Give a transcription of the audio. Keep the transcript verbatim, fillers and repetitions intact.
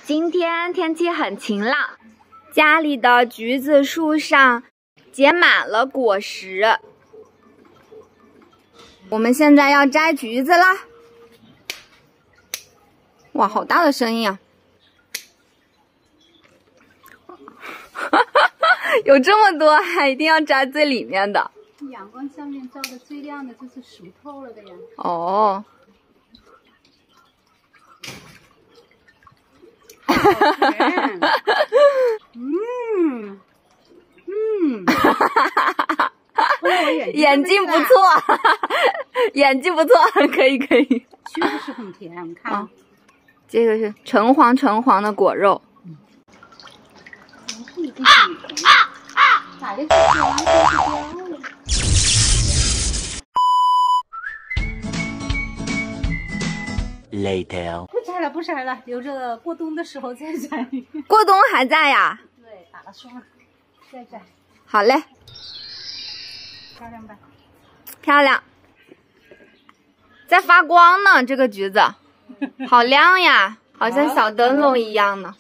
今天天气很晴朗，家里的橘子树上结满了果实。我们现在要摘橘子啦！哇，好大的声音啊！有这么多，还一定要摘最里面的。 阳光下面照的最亮的就是熟透了的呀。 哦。 嗯嗯， 演技不错，演技不错，可以可以。 确实是很甜，你看， 啊、这个是橙黄橙黄的果肉。 嗯，已经很甜了。哪个是黄色的标？ Later， 不摘了，不摘了，留着过冬的时候再摘。 过冬还在呀？ 对，打了霜，再摘。 好嘞， 漂亮吧？ 漂亮，在发光呢，这个橘子，好亮呀，好像小灯笼一样呢。